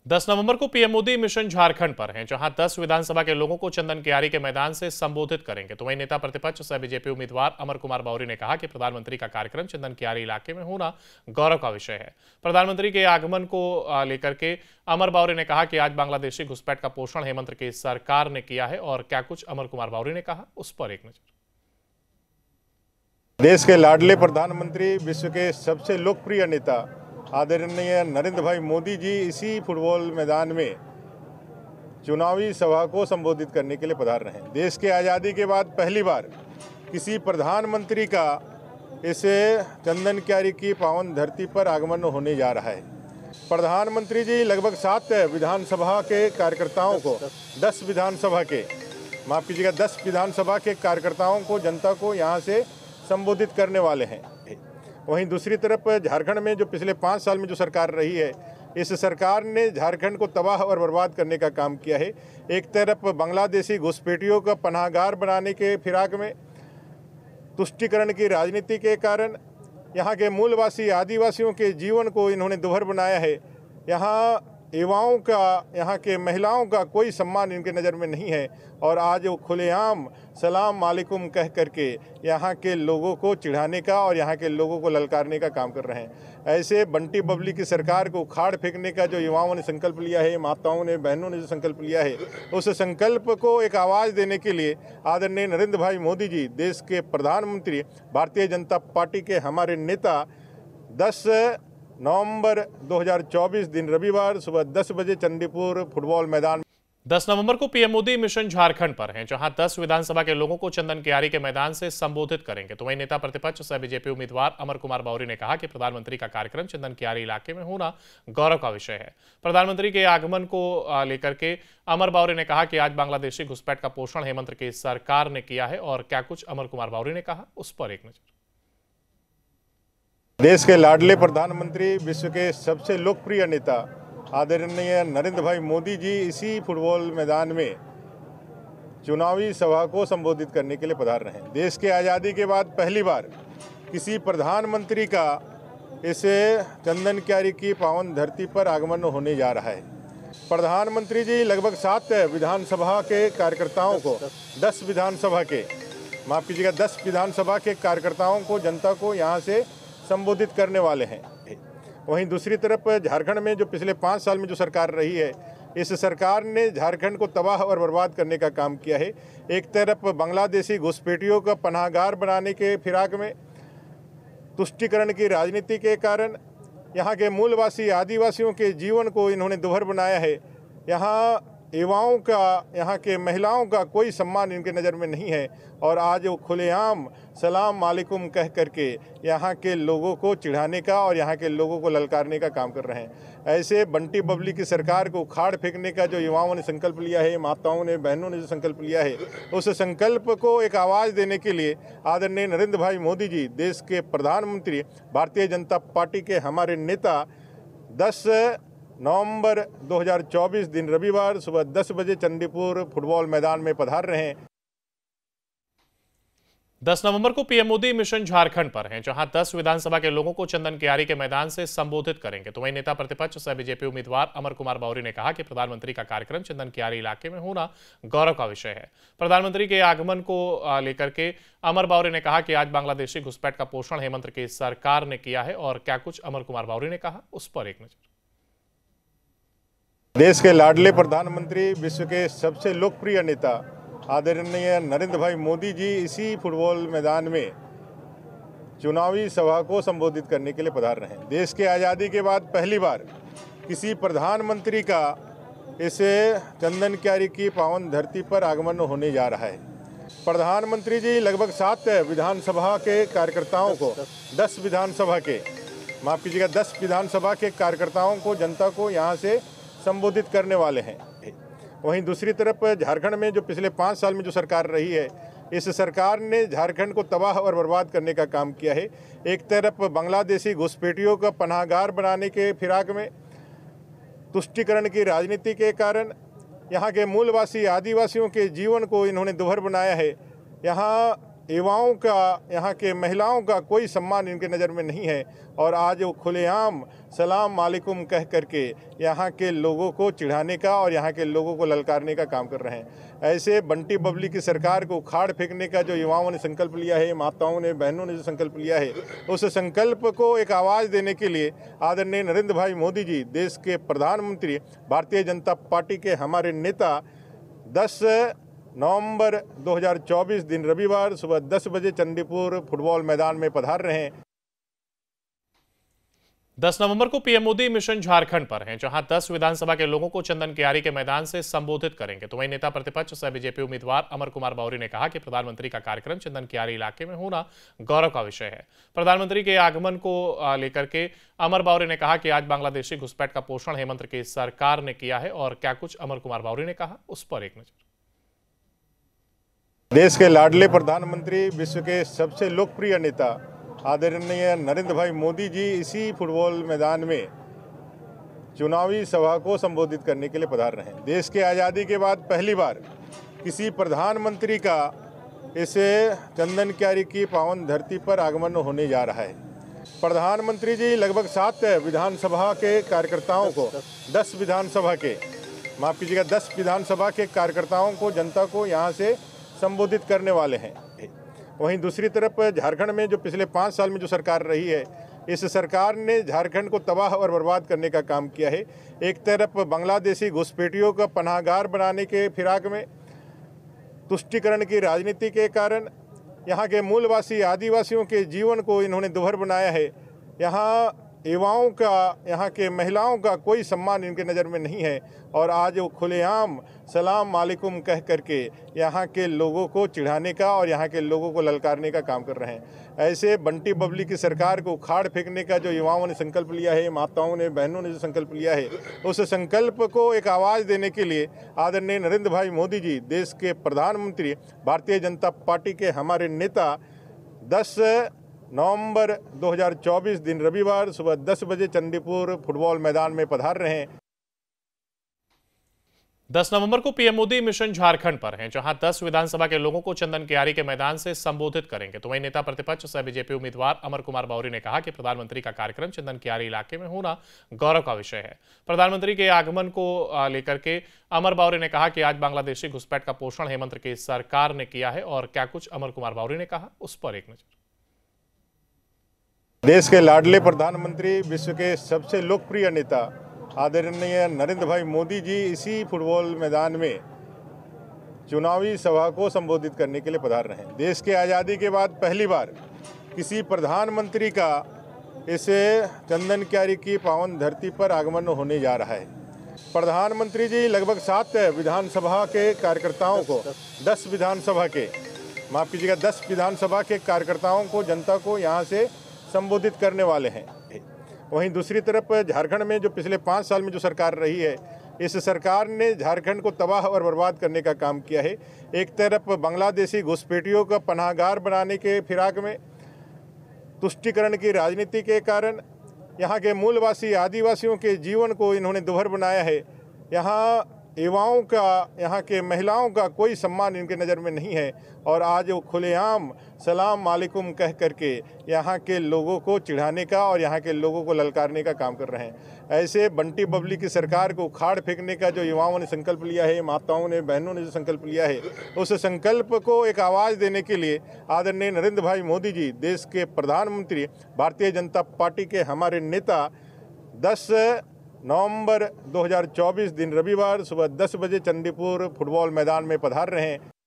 10 नवंबर को PM Modi mission Jharkhand पर हैं, जहां 10 विधानसभा के लोगों को चंदन कियारी के मैदान से संबोधित करेंगे। तो वहीं नेता प्रतिपक्ष सह बीजेपी उम्मीदवार अमर कुमार बावरी ने कहा कि प्रधानमंत्री का कार्यक्रम चंदन कियारी इलाके में होना गौरव का विषय है। प्रधानमंत्री के आगमन को लेकर के अमर बावरी ने कहा कि आज बांग्लादेशी घुसपैठ का पोषण हेमंत की सरकार ने किया है और क्या कुछ अमर कुमार बावरी ने कहा, उस पर एक नजर। देश के लाडले प्रधानमंत्री, विश्व के सबसे लोकप्रिय नेता आदरणीय नरेंद्र भाई मोदी जी इसी फुटबॉल मैदान में चुनावी सभा को संबोधित करने के लिए पधार रहे हैं। देश के आज़ादी के बाद पहली बार किसी प्रधानमंत्री का इस चंदन कियारी की पावन धरती पर आगमन होने जा रहा है। प्रधानमंत्री जी लगभग 7 विधानसभा के कार्यकर्ताओं को 10 विधानसभा के माफ़ कीजिएगा 10 विधानसभा के कार्यकर्ताओं को, जनता को यहाँ से संबोधित करने वाले हैं। वहीं दूसरी तरफ झारखंड में जो पिछले 5 साल में जो सरकार रही है, इस सरकार ने झारखंड को तबाह और बर्बाद करने का काम किया है। एक तरफ बांग्लादेशी घुसपैठियों का पनाहगार बनाने के फिराक में, तुष्टीकरण की राजनीति के कारण यहाँ के मूलवासी आदिवासियों के जीवन को इन्होंने दुभर बनाया है। यहाँ युवाओं का, यहाँ के महिलाओं का कोई सम्मान इनके नज़र में नहीं है और आज वो खुलेआम सलाम वालेकुम कह करके यहाँ के लोगों को चिढ़ाने का और यहाँ के लोगों को ललकारने का काम कर रहे हैं। ऐसे बंटी बबली की सरकार को उखाड़ फेंकने का जो युवाओं ने संकल्प लिया है, माताओं ने, बहनों ने जो संकल्प लिया है, उस संकल्प को एक आवाज़ देने के लिए आदरणीय नरेंद्र भाई मोदी जी, देश के प्रधानमंत्री, भारतीय जनता पार्टी के हमारे नेता 10 नवंबर 2024 दिन रविवार सुबह 10 बजे चंडीपुर फुटबॉल मैदान 10 नवंबर को पीएम मोदी मिशन झारखंड पर हैं, जहां 10 विधानसभा के लोगों को चंदन कियारी के मैदान से संबोधित करेंगे। तो वहीं नेता प्रतिपक्ष सह बीजेपी उम्मीदवार अमर कुमार बावरी ने कहा कि प्रधानमंत्री का कार्यक्रम चंदन कियारी इलाके में होना गौरव का विषय है। प्रधानमंत्री के आगमन को लेकर के अमर बावरी ने कहा कि आज बांग्लादेशी घुसपैठ का पोषण हेमंत की सरकार ने किया है और क्या कुछ अमर कुमार बावरी ने कहा, उस पर एक नजर। देश के लाडले प्रधानमंत्री, विश्व के सबसे लोकप्रिय नेता आदरणीय नरेंद्र भाई मोदी जी इसी फुटबॉल मैदान में चुनावी सभा को संबोधित करने के लिए पधार रहे हैं। देश के आज़ादी के बाद पहली बार किसी प्रधानमंत्री का इस चंदन कियारी की पावन धरती पर आगमन होने जा रहा है। प्रधानमंत्री जी लगभग 7 विधानसभा के कार्यकर्ताओं को 10 विधानसभा के माफ़ कीजिएगा 10 विधानसभा के कार्यकर्ताओं को, जनता को यहाँ से संबोधित करने वाले हैं। वहीं दूसरी तरफ झारखंड में जो पिछले 5 साल में जो सरकार रही है, इस सरकार ने झारखंड को तबाह और बर्बाद करने का काम किया है। एक तरफ बांग्लादेशी घुसपैठियों का पनाहगार बनाने के फिराक में, तुष्टीकरण की राजनीति के कारण यहाँ के मूलवासी आदिवासियों के जीवन को इन्होंने दुभर बनाया है। यहाँ युवाओं का, यहाँ के महिलाओं का कोई सम्मान इनके नज़र में नहीं है और आज वो खुलेआम सलाम वालेकुम कह करके यहाँ के लोगों को चिढ़ाने का और यहाँ के लोगों को ललकारने का काम कर रहे हैं। ऐसे बंटी बबली की सरकार को उखाड़ फेंकने का जो युवाओं ने संकल्प लिया है, माताओं ने, बहनों ने जो संकल्प लिया है, उस संकल्प को एक आवाज़ देने के लिए आदरणीय नरेंद्र भाई मोदी जी, देश के प्रधानमंत्री, भारतीय जनता पार्टी के हमारे नेता 10 नवंबर 2024 दिन रविवार सुबह 10 बजे चंडीपुर फुटबॉल मैदान में पधार रहे हैं। 10 नवंबर को पीएम मोदी मिशन झारखंड पर हैं, जहां 10 विधानसभा के लोगों को चंदन कियारी के मैदान से संबोधित करेंगे। तो वहीं नेता प्रतिपक्ष सह बीजेपी उम्मीदवार अमर कुमार बावरी ने कहा कि प्रधानमंत्री का कार्यक्रम चंदन कियारी इलाके में होना गौरव का विषय है। प्रधानमंत्री के आगमन को लेकर के अमर बावरी ने कहा कि आज बांग्लादेशी घुसपैठ का पोषण हेमंत की सरकार ने किया है और क्या कुछ अमर कुमार बावरी ने कहा, उस पर एक नजर। देश के लाडले प्रधानमंत्री, विश्व के सबसे लोकप्रिय नेता आदरणीय नरेंद्र भाई मोदी जी इसी फुटबॉल मैदान में चुनावी सभा को संबोधित करने के लिए पधार रहे हैं। देश के आज़ादी के बाद पहली बार किसी प्रधानमंत्री का इस चंदन कियारी की पावन धरती पर आगमन होने जा रहा है। प्रधानमंत्री जी लगभग 7 विधानसभा के कार्यकर्ताओं को 10 विधानसभा के माफ़ कीजिएगा 10 विधानसभा के कार्यकर्ताओं को, जनता को यहाँ से संबोधित करने वाले हैं। वहीं दूसरी तरफ झारखंड में जो पिछले 5 साल में जो सरकार रही है, इस सरकार ने झारखंड को तबाह और बर्बाद करने का काम किया है। एक तरफ बांग्लादेशी घुसपैठियों का पनाहगार बनाने के फिराक में, तुष्टीकरण की राजनीति के कारण यहाँ के मूलवासी आदिवासियों के जीवन को इन्होंने दुभर बनाया है। यहाँ युवाओं का, यहाँ के महिलाओं का कोई सम्मान इनके नज़र में नहीं है और आज वो खुलेआम सलाम वालेकुम कह करके यहाँ के लोगों को चिढ़ाने का और यहाँ के लोगों को ललकारने का काम कर रहे हैं। ऐसे बंटी बबली की सरकार को उखाड़ फेंकने का जो युवाओं ने संकल्प लिया है, माताओं ने, बहनों ने जो संकल्प लिया है, उस संकल्प को एक आवाज़ देने के लिए आदरणीय नरेंद्र भाई मोदी जी, देश के प्रधानमंत्री, भारतीय जनता पार्टी के हमारे नेता 10 नवंबर 2024 दिन रविवार सुबह 10 बजे चंडीपुर फुटबॉल मैदान में पधार रहे हैं। 10 नवंबर को पीएम मोदी मिशन झारखंड पर हैं, जहां 10 विधानसभा के लोगों को चंदन कियारी के मैदान से संबोधित करेंगे। तो वहीं नेता प्रतिपक्ष सह बीजेपी उम्मीदवार अमर कुमार बावरी ने कहा कि प्रधानमंत्री का कार्यक्रम चंदन कियारी इलाके में होना गौरव का विषय है। प्रधानमंत्री के आगमन को लेकर के अमर बावरी ने कहा कि आज बांग्लादेशी घुसपैठ का पोषण हेमंत की सरकार ने किया है और क्या कुछ अमर कुमार बावरी ने कहा, उस पर एक नजर। देश के लाडले प्रधानमंत्री, विश्व के सबसे लोकप्रिय नेता आदरणीय नरेंद्र भाई मोदी जी इसी फुटबॉल मैदान में चुनावी सभा को संबोधित करने के लिए पधार रहे हैं। देश के आज़ादी के बाद पहली बार किसी प्रधानमंत्री का इस चंदन कियारी की पावन धरती पर आगमन होने जा रहा है। प्रधानमंत्री जी लगभग 7 विधानसभा के कार्यकर्ताओं को 10 विधानसभा के माफ़ कीजिएगा 10 विधानसभा के कार्यकर्ताओं को, जनता को यहाँ से संबोधित करने वाले हैं। वहीं दूसरी तरफ झारखंड में जो पिछले 5 साल में जो सरकार रही है, इस सरकार ने झारखंड को तबाह और बर्बाद करने का काम किया है। एक तरफ बांग्लादेशी घुसपैठियों का पनाहगार बनाने के फिराक में, तुष्टीकरण की राजनीति के कारण यहाँ के मूलवासी आदिवासियों के जीवन को इन्होंने दुभर बनाया है। यहाँ युवाओं का, यहाँ के महिलाओं का कोई सम्मान इनके नज़र में नहीं है और आज वो खुलेआम सलाम वालेकुम कह करके यहाँ के लोगों को चिढ़ाने का और यहाँ के लोगों को ललकारने का काम कर रहे हैं। ऐसे बंटी बबली की सरकार को उखाड़ फेंकने का जो युवाओं ने संकल्प लिया है, माताओं ने, बहनों ने जो संकल्प लिया है, उस संकल्प को एक आवाज़ देने के लिए आदरणीय नरेंद्र भाई मोदी जी, देश के प्रधानमंत्री, भारतीय जनता पार्टी के हमारे नेता 10 नवंबर 2024 दिन रविवार सुबह 10 बजे चंडीपुर फुटबॉल मैदान में पधार रहे हैं। 10 नवंबर को पीएम मोदी मिशन झारखंड पर हैं, जहां 10 विधानसभा के लोगों को चंदन कियारी के मैदान से संबोधित करेंगे। तो वहीं नेता प्रतिपक्ष सह बीजेपी उम्मीदवार अमर कुमार बावरी ने कहा कि प्रधानमंत्री का कार्यक्रम चंदन कियारी इलाके में होना गौरव का विषय है। प्रधानमंत्री के आगमन को लेकर के अमर बावरी ने कहा कि आज बांग्लादेशी घुसपैठ का पोषण हेमंत की सरकार ने किया है और क्या कुछ अमर कुमार बावरी ने कहा, उस पर एक नजर। देश के लाडले प्रधानमंत्री, विश्व के सबसे लोकप्रिय नेता आदरणीय नरेंद्र भाई मोदी जी इसी फुटबॉल मैदान में चुनावी सभा को संबोधित करने के लिए पधार रहे हैं। देश के आज़ादी के बाद पहली बार किसी प्रधानमंत्री का इस चंदन कियारी की पावन धरती पर आगमन होने जा रहा है। प्रधानमंत्री जी लगभग 7 विधानसभा के कार्यकर्ताओं को, 10 विधानसभा के माफ़ कीजिएगा 10 विधानसभा के कार्यकर्ताओं को, जनता को यहाँ से संबोधित करने वाले हैं। वहीं दूसरी तरफ झारखंड में जो पिछले 5 साल में जो सरकार रही है, इस सरकार ने झारखंड को तबाह और बर्बाद करने का काम किया है। एक तरफ बांग्लादेशी घुसपैठियों का पनाहगार बनाने के फिराक में, तुष्टीकरण की राजनीति के कारण यहाँ के मूलवासी आदिवासियों के जीवन को इन्होंने दुभर बनाया है। यहाँ युवाओं का, यहाँ के महिलाओं का कोई सम्मान इनके नज़र में नहीं है और आज वो खुलेआम सलाम वालेकुम कह करके यहाँ के लोगों को चिढ़ाने का और यहाँ के लोगों को ललकारने का काम कर रहे हैं। ऐसे बंटी बबली की सरकार को उखाड़ फेंकने का जो युवाओं ने संकल्प लिया है, माताओं ने, बहनों ने जो संकल्प लिया है, उस संकल्प को एक आवाज़ देने के लिए आदरणीय नरेंद्र भाई मोदी जी, देश के प्रधानमंत्री, भारतीय जनता पार्टी के हमारे नेता 10 नवंबर 2024 दिन रविवार सुबह 10 बजे चंडीपुर फुटबॉल मैदान में पधार रहे हैं।